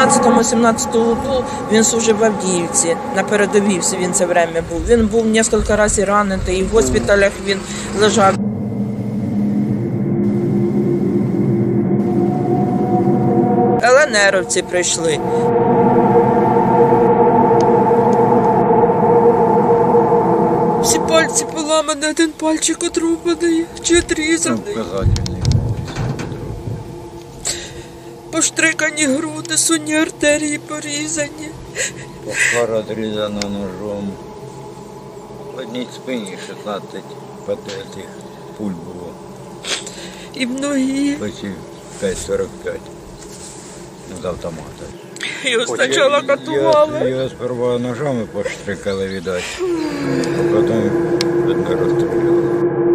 16-17 году він служив в Авдіївці, на передовій він це время був. Він був кілька разів ранений, і в госпіталях він лежав. ЛНРовці прийшли. Всі пальці поламані, один пальчик отрубаний чи отрізаний. Поштрикані груди, сонні артерії порізані. Пара отрізана ножом. В одній спині 16 цих пуль було. І в ноги. Почти 5,45 з автомата. Його спочатку катували. Його сперва ножами поштрикали, видать, а потім не розстріляли.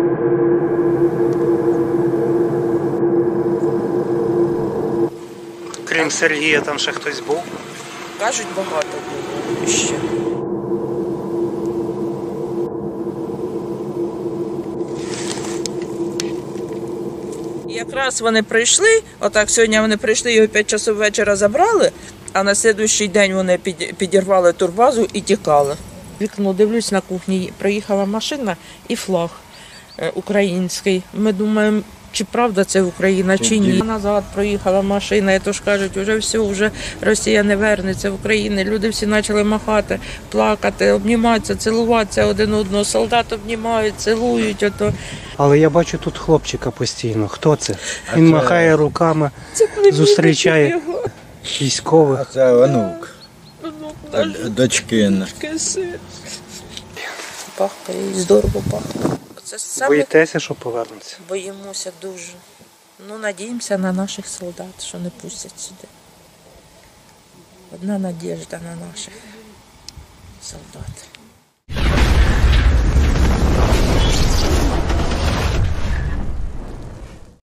Крім Сергія, там ще хтось був? Кажуть, багато було ще. Якраз вони прийшли, отак сьогодні вони прийшли, його 5 часов вечора забрали, а на слідуючий день вони підірвали турбазу і тікали. Вікно дивлюсь на кухні, приїхала машина і флаг український. Ми думаємо, чи правда це Україна, чи ні. Назад проїхала машина, і то ж кажуть, вже все, вже Росія не вернеться в Україну. Люди всі почали махати, плакати, обніматися, цілуватися один одного. Солдат обнімають, цілують. Ото. Але я бачу тут хлопчика постійно. Хто це? Він махає руками, зустрічає військових. А це онук. Дочкин. Пахає, здорово пахне. Боїтеся, що повернуться? Боїмося дуже. Ну, надіємося на наших солдат, що не пустять сюди. Одна надіжда на наших солдат.